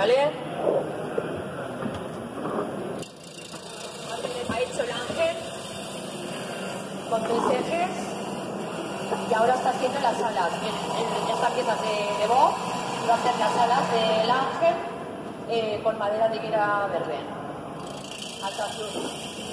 ¿vale? Ha hecho el ángel con 3 ejes y ahora está haciendo las alas. Esta pieza de Bob y va a hacer las alas del ángel con madera de higuera verde. Alta azul.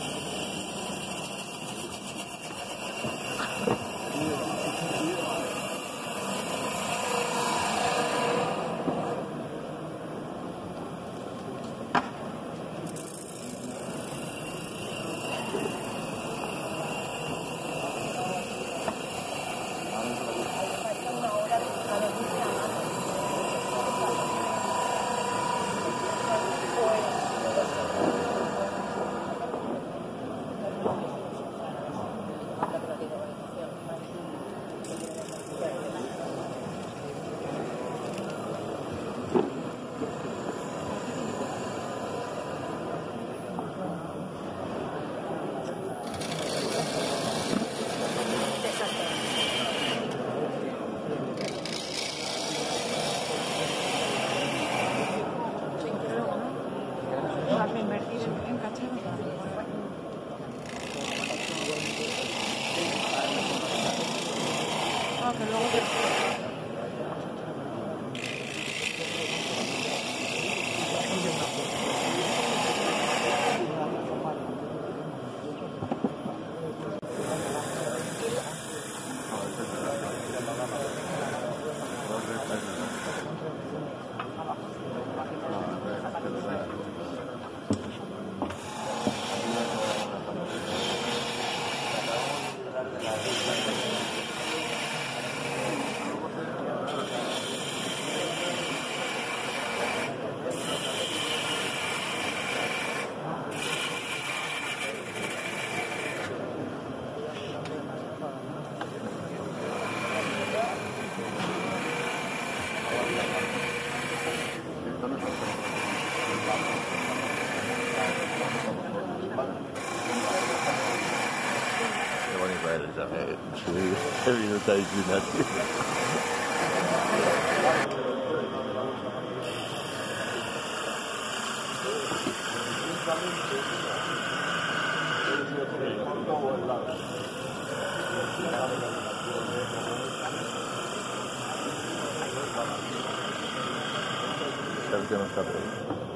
Que no está previsto.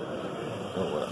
Muy bueno.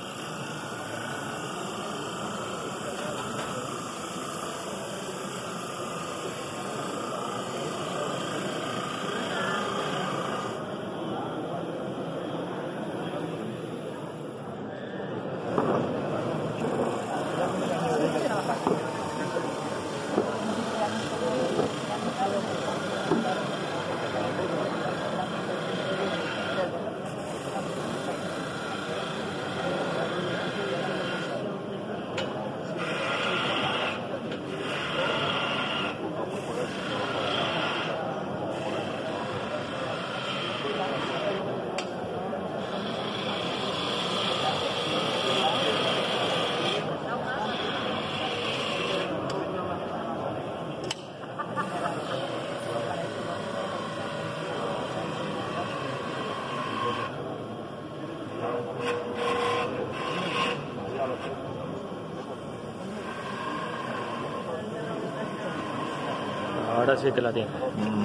Ahora sí que la tiene.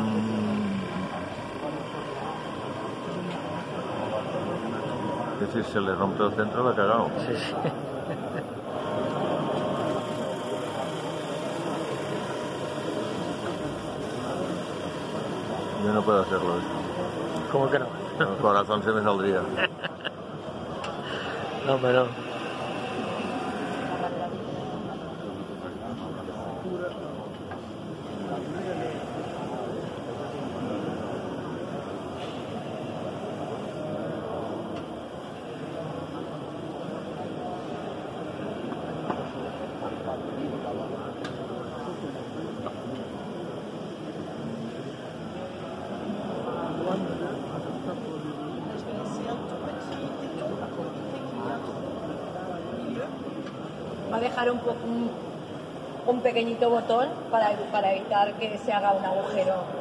Que si se le rompe el centro la ha cagado. Sí, sí. Yo no puedo hacerlo. ¿Cómo que no? El corazón se me saldría. No, pero va a dejar un pequeñito botón para evitar que se haga un agujero